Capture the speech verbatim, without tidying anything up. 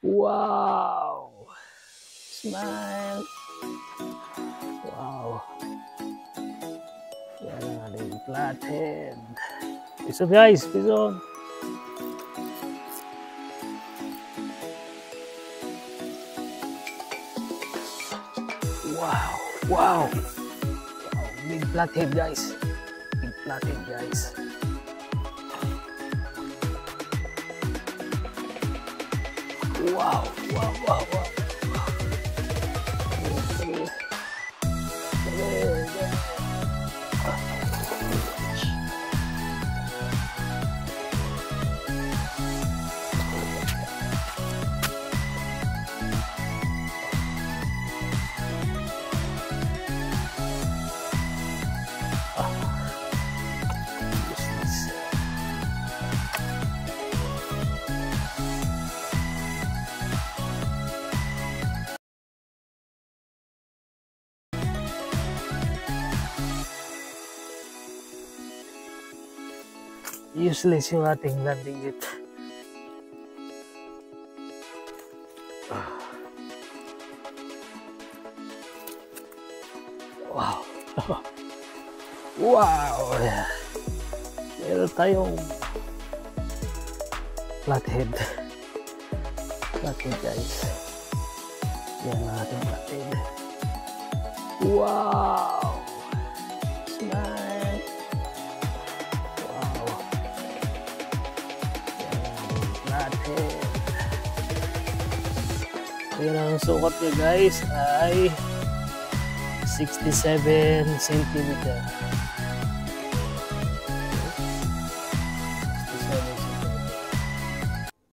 Wow! Smile! Wow! Yan ang ating flathead. Peace on guys! Peace on! Wow! Wow! Wow! Big flathead guys! Big flathead guys! Wow! Wow! Wow! Wow! Useless yung ating landing net. Wow! Wow! Meron tayong flathead. Flathead guys. Yan ang ating flathead. Wow! Smile! Wow! Flathead. Ayan ang sukat niya guys ay sixty-seven centimeter.